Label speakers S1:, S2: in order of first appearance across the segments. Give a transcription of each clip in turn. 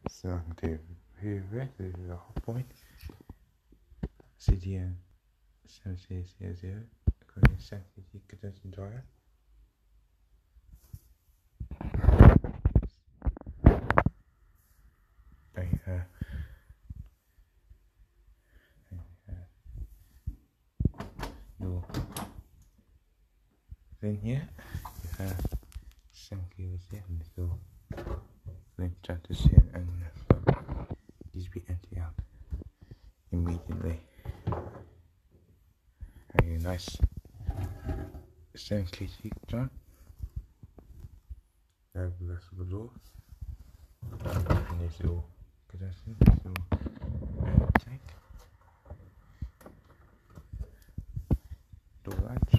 S1: So I'm going to review the Hotpoint CDN7000 Aquarius condenser dryer. Your thing here, you have centrifuges here, and little link chapters here, and these be empty out immediately. Very nice centrifuge John. There the rest of the door. And there's your condenser, there's your tank. Door latch.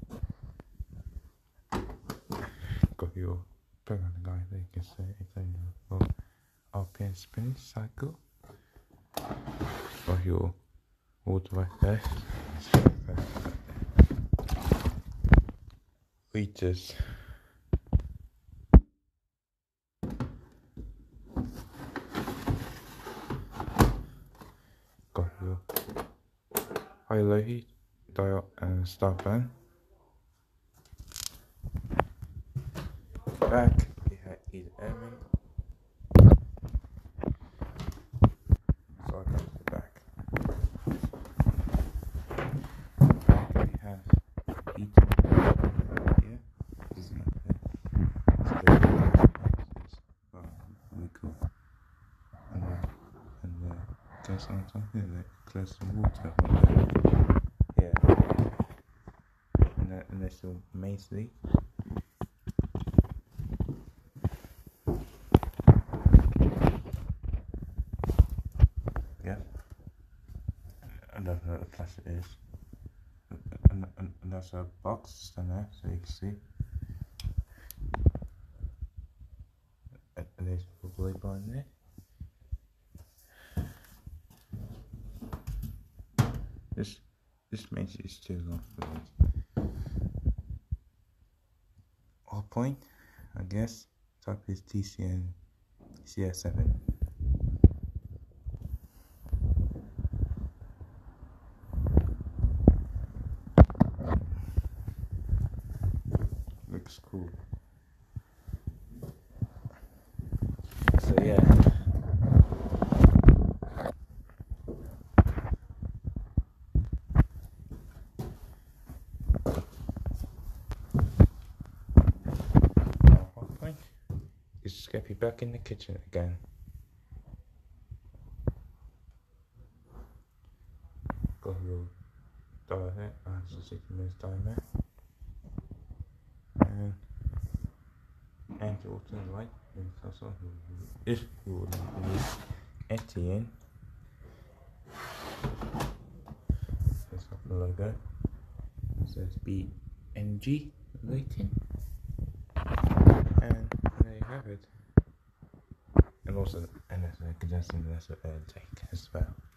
S1: Got your plug on the guy there, you can say it's on your RPM spinning cycle. Got your water right there. Liters. Got your high low heat dial and start button. Back, we have either airman. So I go to the back. Back we have heater here. This is not there. Really cool. And the gas on top here, that close some water. Yeah. And that's your main sleeve. Yeah, I don't know what the plastic is. And there's a box down there, so you can see. And there's a blue bar in there. This makes it too long for this. Hotpoint, I guess. Type is TCN CS7. Looks cool. So yeah. Hotpoint is get you back in the kitchen again. Got your dial here, 160 minutes timer. And to alter the light, if you would need empty in, there's the logo. It says BNG rating, and there you have it. And also, and there's a condenser and there's an air tank as well.